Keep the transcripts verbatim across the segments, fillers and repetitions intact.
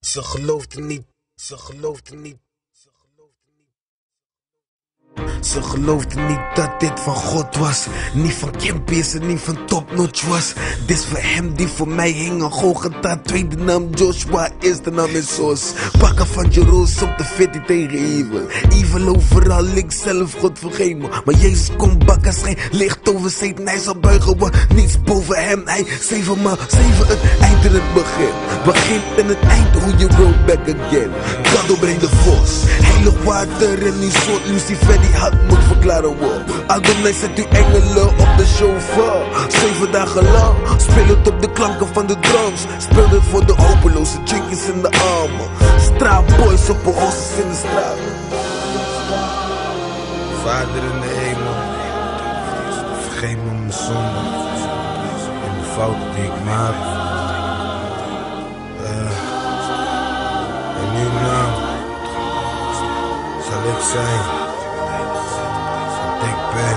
Ze geloofde niet, ze geloofde niet. Ze geloofde niet dat dit van God was. Niet van Kimpies en niet van Topnotch was. Dit voor hem die voor mij hing. Een Golgotha, tweede naam Joshua, eerste naam is Sos. Pakken van Jeroes op de fitty tegen Evil. Evil overal, ik zelf, God vergeet me. Maar Jezus komt bakken, schijn licht over Satan. Hij zal buigen, want niets boven hem. Hij zeven maal, zeven het eind en het begin. Begin en het eind, hoe je roll back again. God brengt de vos, heilig water en die soort Lucifer die had moet verklaren worden. Adonai zet uw engelen op de chauffeur. Zeven dagen lang, speel het op de klanken van de drums. Speel het voor de hopeloze junkies in de armen. Straatboys op een horses in de straat. Vader in de hemel, vergeet me mijn zonde en de fouten die ik maak. Uh, en nu naam zal ik zijn. Ik ben,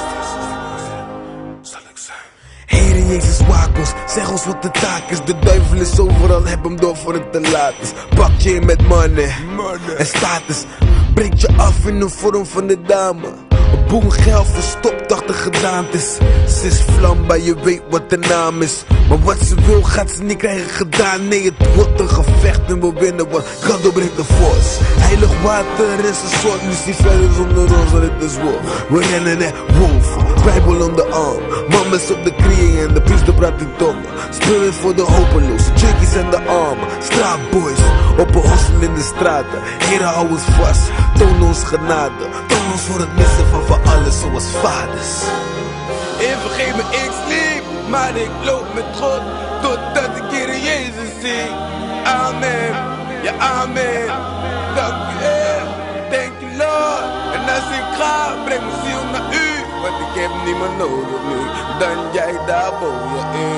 zal ik zijn. Heere Jezus, waak ons, zeg ons wat de taak is. De duivel is overal, heb hem door voor het te laat is. Pak je in met money, money en status. Breek je af in de vorm van de dame. Een boel geld verstopt achter gedaantes. Ze is vlambaar, je weet wat de naam is. Maar wat ze wil gaat ze niet krijgen gedaan. Nee, het wordt een gevecht en we winnen, want God doorbreekt de force. Heilig water is een soort Lucifer zonder ons en het is war. We rennen net wolven, Bijbel om de arm. Mamas op de knieën en de priester praat in tongen. Speel het voor de hopeloze, junkies en de armen. Straatboys, op een hostel in de straten. Heren, hou ons vast, toon ons genade. Toon ons voor het missen van van alles zoals vaders. En vergeet me, ik sliep, maar ik loop met God totdat ik Heer Jezus zie. Amen, ja amen. Dank u Heer, thank you Lord. En als ik ga, breng mijn ziel naar u, want ik heb niemand nodig nu dan jij daarboven.